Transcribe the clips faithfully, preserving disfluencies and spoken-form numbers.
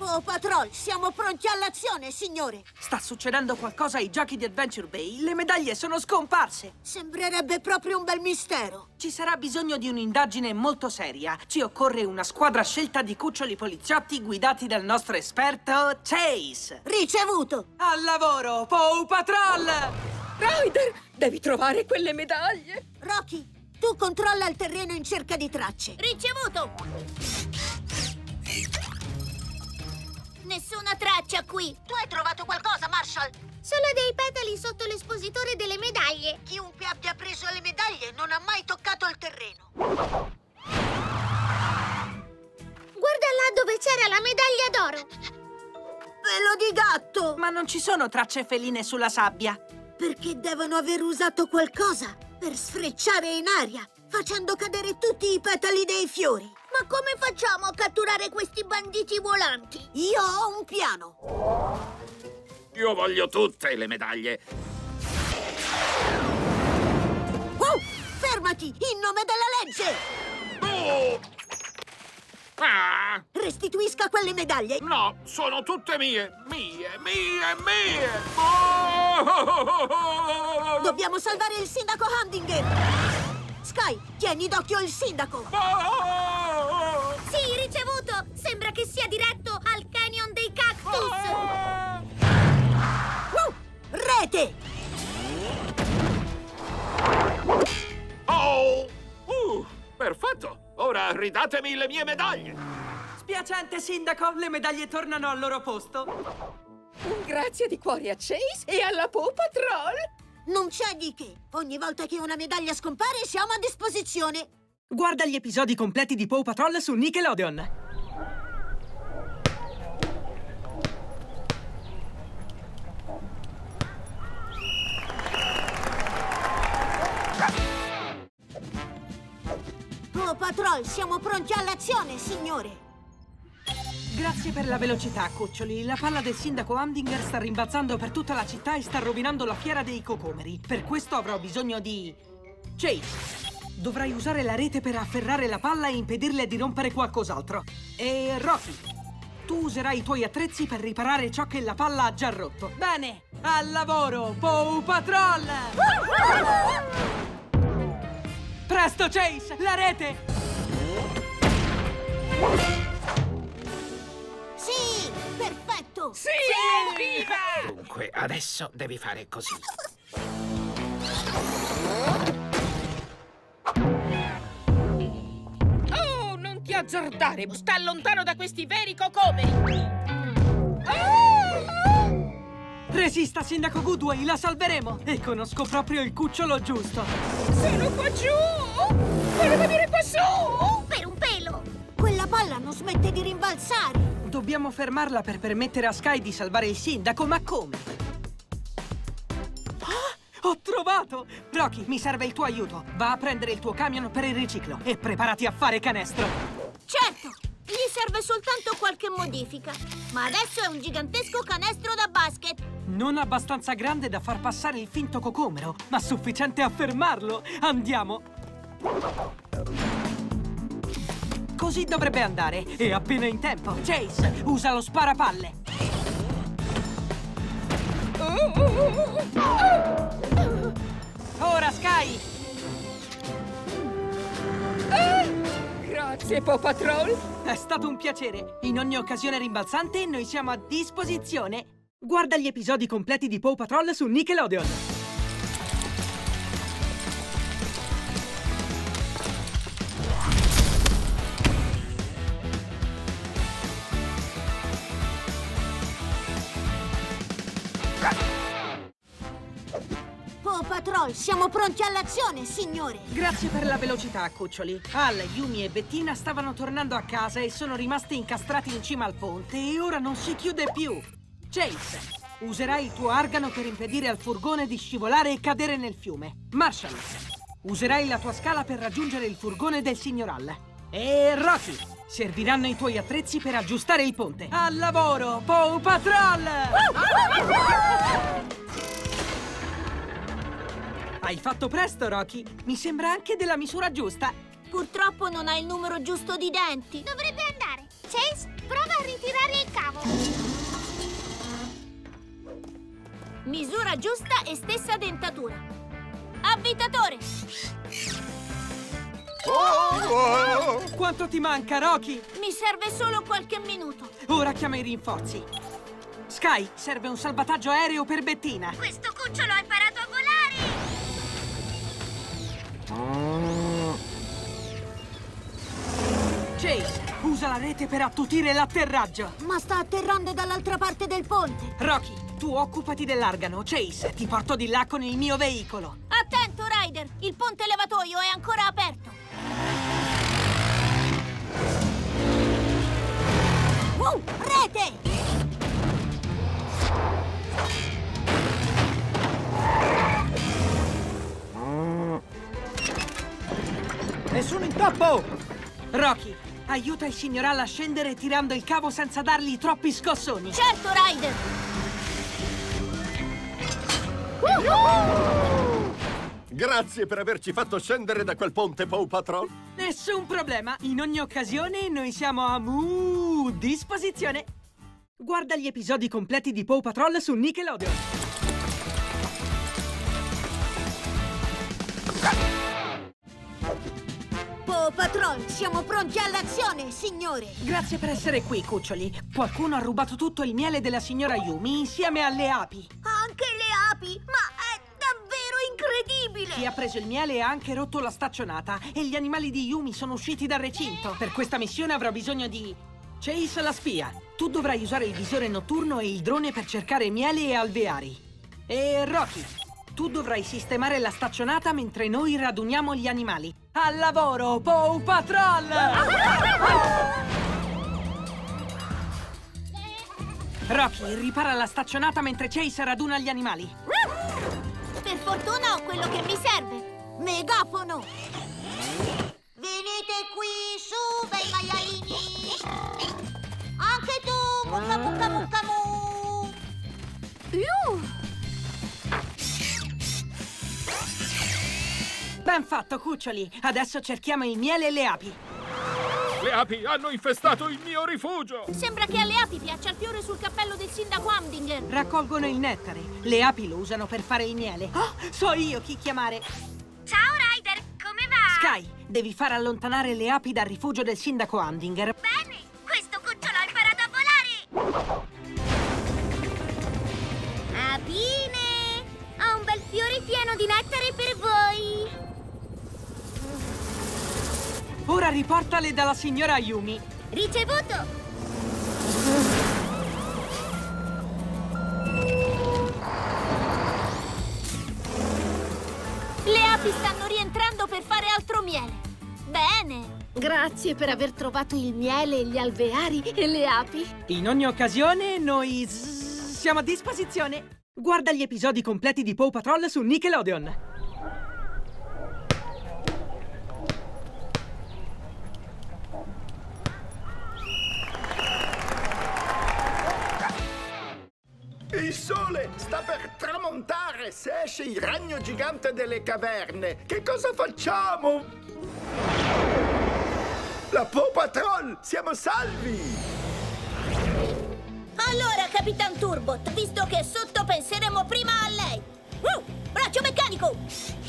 Paw Patrol, siamo pronti all'azione, signore! Sta succedendo qualcosa ai giochi di Adventure Bay. Le medaglie sono scomparse. Sembrerebbe proprio un bel mistero. Ci sarà bisogno di un'indagine molto seria. Ci occorre una squadra scelta di cuccioli poliziotti guidati dal nostro esperto Chase. Ricevuto! Al lavoro, Paw Patrol! Ryder, devi trovare quelle medaglie. Rocky, tu controlla il terreno in cerca di tracce. Ricevuto! Nessuna traccia qui! Tu hai trovato qualcosa, Marshall? Solo dei petali sotto l'espositore delle medaglie! Chiunque abbia preso le medaglie non ha mai toccato il terreno. Guarda là dove c'era la medaglia d'oro! Pelo di gatto! Ma non ci sono tracce feline sulla sabbia. Perché devono aver usato qualcosa per sfrecciare in aria, facendo cadere tutti i petali dei fiori. Ma come facciamo a catturare questi banditi volanti? Io ho un piano. Io voglio tutte le medaglie. Wow! Fermati, in nome della legge! Oh! Ah! Restituisca quelle medaglie. No, sono tutte mie. Mie, mie, mie. Oh! Dobbiamo salvare il sindaco Hamdinger. Sky, tieni d'occhio il sindaco. Oh! Sì, ricevuto! Sembra che sia diretto al Canyon dei Cactus! Wow! Rete! Oh! Uh, perfetto! Ora ridatemi le mie medaglie! Spiacente, sindaco, le medaglie tornano al loro posto. Un grazie di cuore a Chase e alla Paw Patrol. Non c'è di che. Ogni volta che una medaglia scompare siamo a disposizione. Guarda gli episodi completi di Paw Patrol su Nickelodeon. Paw Patrol, siamo pronti all'azione, signore. Grazie per la velocità, cuccioli. La palla del sindaco Hamdinger sta rimbalzando per tutta la città e sta rovinando la fiera dei cocomeri. Per questo avrò bisogno di... Chase, dovrai usare la rete per afferrare la palla e impedirle di rompere qualcos'altro. E Rocky, tu userai i tuoi attrezzi per riparare ciò che la palla ha già rotto. Bene, al lavoro, Paw Patrol! Presto, Chase, la rete! Sì, perfetto! Sì! Viva! Dunque, adesso devi fare così. Oh, non ti azzardare! Sta lontano da questi veri cocomeri! Ah! Resista, sindaco Goodway, la salveremo! E conosco proprio il cucciolo giusto. Sono qua giù! Voglio venire qua su! Per un pelo! Quella palla non smette di rimbalzare! Dobbiamo fermarla per permettere a Sky di salvare il sindaco, ma come? Ah, ho trovato! Rocky, mi serve il tuo aiuto. Va a prendere il tuo camion per il riciclo e preparati a fare canestro. Certo! Gli serve soltanto qualche modifica. Ma adesso è un gigantesco canestro da basket. Non abbastanza grande da far passare il finto cocomero, ma sufficiente a fermarlo. Andiamo! Così dovrebbe andare, e appena in tempo. Chase, usa lo sparapalle. Ora, Sky! Ah! Grazie, Paw Patrol! È stato un piacere. In ogni occasione rimbalzante noi siamo a disposizione. Guarda gli episodi completi di Paw Patrol su Nickelodeon. Paw Patrol, siamo pronti all'azione, signore! Grazie per la velocità, cuccioli. Al, Yumi e Bettina stavano tornando a casa e sono rimasti incastrati in cima al ponte e ora non si chiude più. Chase, userai il tuo argano per impedire al furgone di scivolare e cadere nel fiume. Marshall, userai la tua scala per raggiungere il furgone del signor Hall. E Rocky, serviranno i tuoi attrezzi per aggiustare il ponte. Al lavoro, Paw Patrol! Hai fatto presto, Rocky. Mi sembra anche della misura giusta. Purtroppo non ha il numero giusto di denti. Dovrebbe andare. Chase, prova a ritirare il cavo. Misura giusta e stessa dentatura. Avvitatore! Oh! Quanto ti manca, Rocky? Mi serve solo qualche minuto. Ora chiama i rinforzi. Sky, serve un salvataggio aereo per Bettina. Questo cucciolo ha imparato a volare! Chase, usa la rete per attutire l'atterraggio. Ma sta atterrando dall'altra parte del ponte. Rocky, tu occupati dell'argano. Chase, ti porto di là con il mio veicolo. Attento, Ryder! Il ponte levatoio è ancora aperto. Uh, rete! Nessun intoppo! Rocky, aiuta il signor Hall a scendere tirando il cavo senza dargli troppi scossoni. Certo, Ryder! Grazie per averci fatto scendere da quel ponte, Paw Patrol. Nessun problema. In ogni occasione noi siamo a mu disposizione. Guarda gli episodi completi di Paw Patrol su Nickelodeon. Paw Patrol, siamo pronti all'azione, signore! Grazie per essere qui, cuccioli. Qualcuno ha rubato tutto il miele della signora Yumi insieme alle api. Anche le api! Ma è davvero incredibile! Chi ha preso il miele ha anche rotto la staccionata e gli animali di Yumi sono usciti dal recinto. Per questa missione avrò bisogno di... Chase la spia. Tu dovrai usare il visore notturno e il drone per cercare miele e alveari. E Rocky, tu dovrai sistemare la staccionata mentre noi raduniamo gli animali. Al lavoro, Paw Patrol! Rocky, ripara la staccionata mentre Chase raduna gli animali. Per fortuna ho quello che mi serve. Megafono! Venite qui, su, bei maialini! Anche tu, mucca mucca mucca mu! Uh. Ben fatto, cuccioli! Adesso cerchiamo il miele e le api. Le api hanno infestato il mio rifugio! Sembra che alle api piaccia il fiore sul cappello del sindaco Hamdinger. Raccolgono il nettare. Le api lo usano per fare il miele. Oh, so io chi chiamare. Ciao, Ryder, come va? Sky, devi far allontanare le api dal rifugio del sindaco Hamdinger. Bene, questo cucciolo ha imparato a volare! Apine! Ho un bel fiore pieno di nettare per voi! Ora riportale dalla signora Yumi. Ricevuto! Le api stanno rientrando per fare altro miele. Bene! Grazie per aver trovato il miele, gli alveari e le api. In ogni occasione noi zzz, siamo a disposizione. Guarda gli episodi completi di Paw Patrol su Nickelodeon. Il sole sta per tramontare se esce il ragno gigante delle caverne. Che cosa facciamo? La Paw Patrol, siamo salvi! Allora, Capitan Turbot, visto che è sotto, penseremo prima a lei. Uh, braccio meccanico!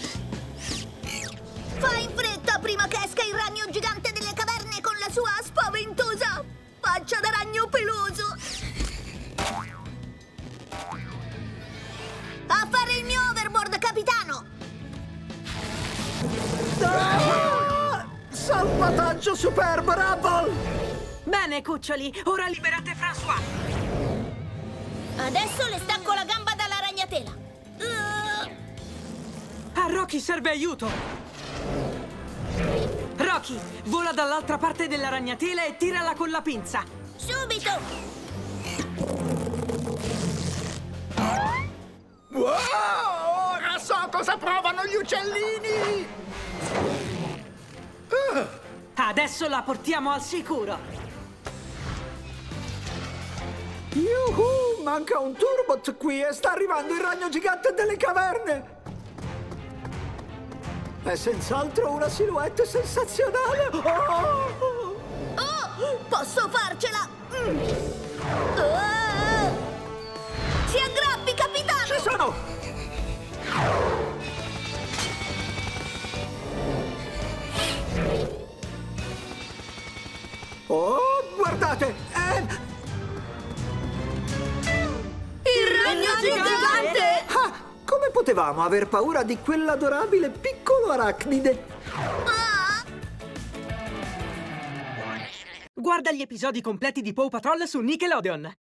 Fai in fretta prima che esca il ragno gigante delle caverne con la sua spaventosa faccia da ragno peloso. A fare il mio overboard, capitano! Ah! Salvataggio superbo, Rubble! Bene, cuccioli, ora liberate François. Adesso le stacco la gamba dalla ragnatela. Uh, A Rocky serve aiuto. Rocky, vola dall'altra parte della ragnatela e tirala con la pinza. subito! Wow! Ora so cosa provano gli uccellini! Ah! Adesso la portiamo al sicuro. Yuhu! Manca un Turbot qui e sta arrivando il ragno gigante delle caverne! È senz'altro una silhouette sensazionale! Oh! Oh, posso farcela! Mm. Oh! Si aggrappi, capitano! Ci sono Oh, guardate! È... Il ragno gigante! Ah, come potevamo aver paura di quell'adorabile piccolo arachnide? Guarda gli episodi completi di Paw Patrol su Nickelodeon.